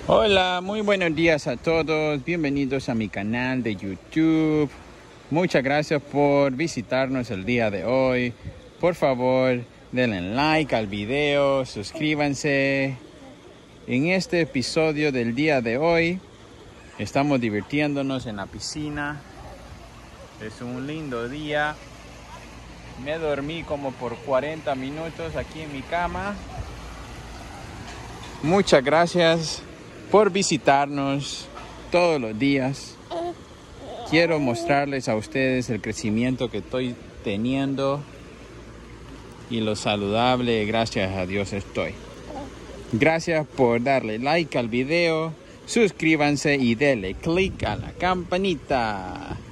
Hola, muy buenos días a todos. Bienvenidos a mi canal de YouTube. Muchas gracias por visitarnos el día de hoy. Por favor, denle like al video, suscríbanse. En este episodio del día de hoy, estamos divirtiéndonos en la piscina. Es un lindo día. Me dormí como por 40 minutos aquí en mi cama. Muchas gracias por visitarnos todos los días. Quiero mostrarles a ustedes el crecimiento que estoy teniendo y lo saludable, gracias a Dios estoy. Gracias por darle like al video, suscríbanse y denle click a la campanita.